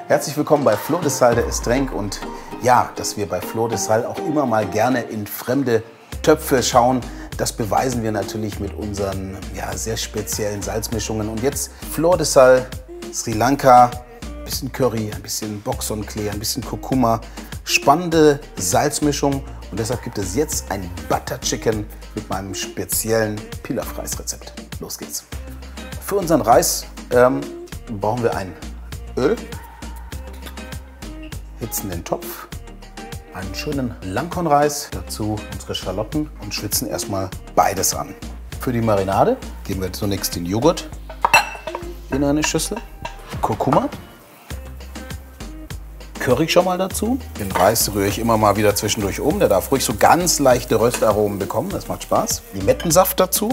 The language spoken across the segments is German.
Herzlich willkommen bei Flor de Sal, der Estrenk. Und ja, dass wir bei Flor de Sal auch immer mal gerne in fremde Töpfe schauen, das beweisen wir natürlich mit unseren sehr speziellen Salzmischungen. Und jetzt Flor de Sal, Sri Lanka, ein bisschen Curry, ein bisschen Bok Son Klee, ein bisschen Kurkuma. Spannende Salzmischung. Und deshalb gibt es jetzt ein Butter Chicken mit meinem speziellen Pilaf-Reis-Rezept. Los geht's. Für unseren Reis brauchen wir ein Öl, hitzen den Topf, einen schönen Langkornreis, dazu unsere Schalotten und schwitzen erstmal beides an. Für die Marinade geben wir zunächst den Joghurt in eine Schüssel, Kurkuma, Curry schon mal dazu. Den Reis rühre ich immer mal wieder zwischendurch um. Der darf ruhig so ganz leichte Röstaromen bekommen, das macht Spaß. Limettensaft dazu.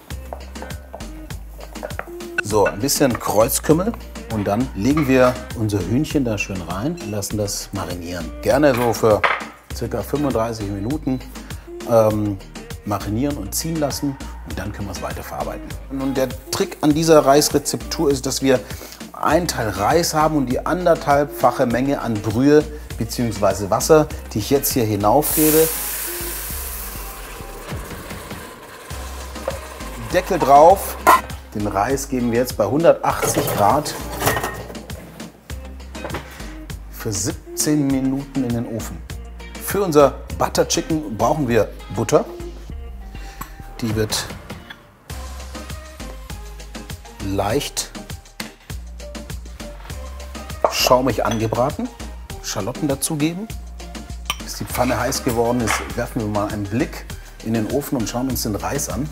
So, ein bisschen Kreuzkümmel. Und dann legen wir unser Hühnchen da schön rein und lassen das marinieren. Gerne so für ca. 35 Minuten marinieren und ziehen lassen und dann können wir es weiterverarbeiten. Und der Trick an dieser Reisrezeptur ist, dass wir einen Teil Reis haben und die anderthalbfache Menge an Brühe bzw. Wasser, die ich jetzt hier hinaufgebe. Deckel drauf. Den Reis geben wir jetzt bei 180 Grad für 17 Minuten in den Ofen. Für unser Butter Chicken brauchen wir Butter. Die wird leicht schaumig angebraten. Schalotten dazugeben. Bis die Pfanne heiß geworden ist, werfen wir mal einen Blick in den Ofen und schauen uns den Reis an.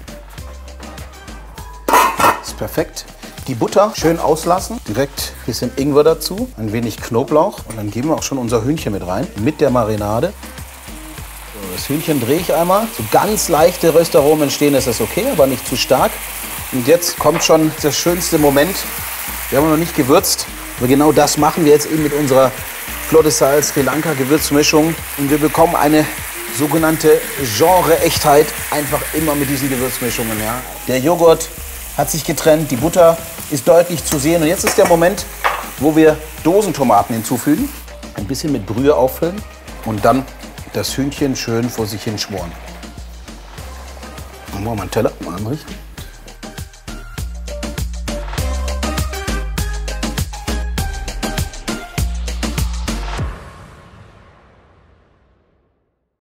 Perfekt. Die Butter schön auslassen, direkt ein bisschen Ingwer dazu, ein wenig Knoblauch und dann geben wir auch schon unser Hühnchen mit rein, mit der Marinade. So, das Hühnchen drehe ich einmal, so ganz leichte Röstaromen entstehen, ist das okay, aber nicht zu stark. Und jetzt kommt schon der schönste Moment. Wir haben noch nicht gewürzt, aber genau das machen wir jetzt eben mit unserer Flor de Sal Sri Lanka Gewürzmischung und wir bekommen eine sogenannte Genre-Echtheit einfach immer mit diesen Gewürzmischungen. Ja. Der Joghurt hat sich getrennt, die Butter ist deutlich zu sehen. Und jetzt ist der Moment, wo wir Dosentomaten hinzufügen, ein bisschen mit Brühe auffüllen und dann das Hühnchen schön vor sich hin schmoren. Dann machen wir mal einen Teller mal anrichten.